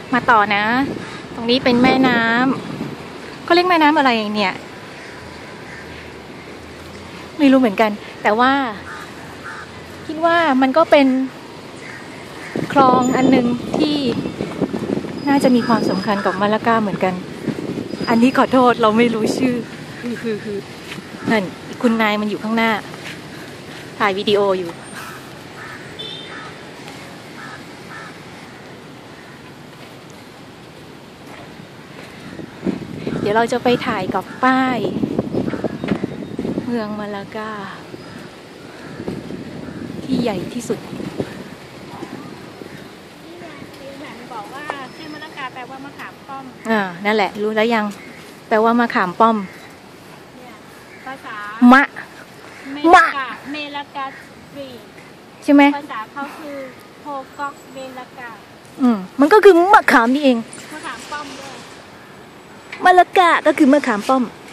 มาต่อนะตรงนี้เป็นแม่น้ำเขาเรียกแม่น้ำอะไรเนี่ยไม่รู้เหมือนกันแต่ว่าคิดว่ามันก็เป็นคลองอันนึงที่น่าจะมีความสำคัญกับมาลากาเหมือนกันอันนี้ขอโทษเราไม่รู้ชื่อนั่นคุณนายมันอยู่ข้างหน้าถ่ายวิดีโออยู่เดี๋ยวเราจะไปถ่ายกับป้ายเมืองมาลากาที่ใหญ่ที่สุดนี่ไงคือแหวนบอกว่าชื่อมะละกาแปลว่ามะขามป้อมนั่นแหละรู้แล้วยังแปลว่ามะขามป้อมเนี่ยภาษามะเมลากาสรีใช่ไหมภาษาเขาคือโฮกอกเมลากามันก็คือมะขามนี่เองมะขามป้อมด้วยมะละกาก็คือมะขามป้อม